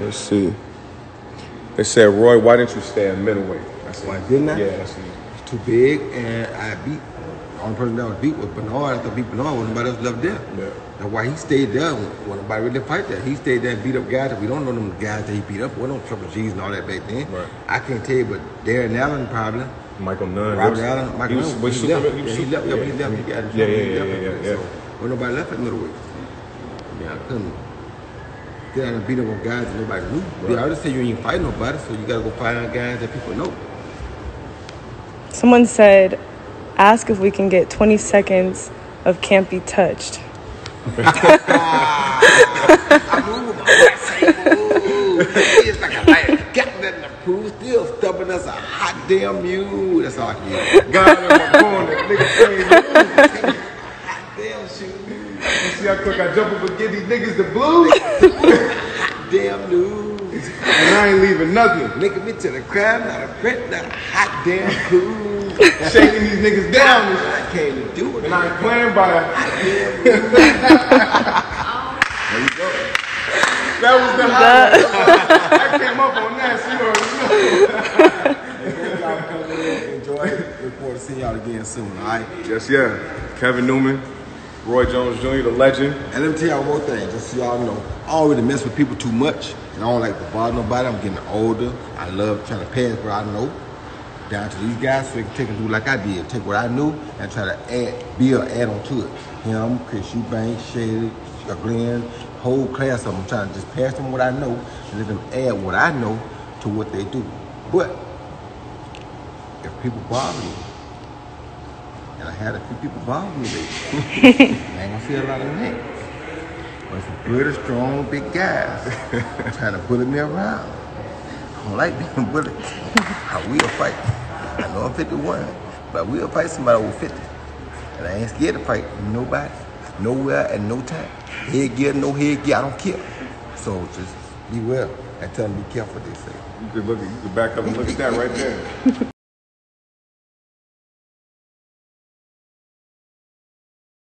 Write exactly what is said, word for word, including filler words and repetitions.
Let's see. They said, Roy, why didn't you stay at middleweight? I said, why didn't I? Yeah, that's it. It's too big, and I beat. The only person that was beat was Bernard. After I beat Bernard, wasn't nobody else left there. Yeah. That's why he stayed there when nobody really fight there. He stayed there and beat up guys that we don't know them guys that he beat up. We don't know Triple G's and all that back then. Right. I can't tell you, but Darren Allen probably. Michael Nunn. Robert Allen. Michael he was, Nunn. was He, super, left. he, was Yeah, he super, left. yeah, Yeah, he left. He got in yeah, trouble. yeah, He yeah, left yeah, after yeah, that. So when nobody left at middleweight. Yeah, I couldn't get out and beat up on guys that nobody knew. Right. Yeah, I just say you ain't fight nobody, so you gotta go find out guys that people know. Someone said, ask if we can get twenty seconds of Can't Be Touched. I move with my right side. Ooh, it's like a light. Got nothing to prove. Still stubborn as a hot damn mule. That's all I can get. God in my corner, nigga crazy. Hot damn shoe. You see how quick I jump up and get these niggas the blues? Hot damn news. And I ain't leaving nothing. Nigga me to the crowd, not a print, not a hot damn cool. Shaking these niggas down. I came to do it. And I ain't playing by that. There you go. That was the highlight. I came up on that, so you already know. Y'all come in, enjoy it. Look forward to seeing y'all again soon, all right? Yes, yeah. Kevin Newman, Roy Jones Junior, the legend. And let me tell y'all one more thing, just so y'all know. I don't really mess with people too much, and I don't like to bother nobody. I'm getting older. I love trying to pass what I know down to these guys so they can take and do like I did. Take what I knew and try to add, build, add on to it. Him, Chris Eubanks, Shady, Glenn, whole class of them. I'm trying to just pass them what I know and let them add what I know to what they do. But if people bother me, and I had a few people bother me lately, I ain't gonna feel a lot of that. But some pretty strong, big guys trying to bully me around. I don't like being bullied. I will fight. I know I'm fifty-one, but I will fight somebody over fifty. And I ain't scared to fight nobody, nowhere, at no time. Headgear, no headgear, I don't care. So just be well and tell them be careful what they say. You could look at, you could back up and look at that right there.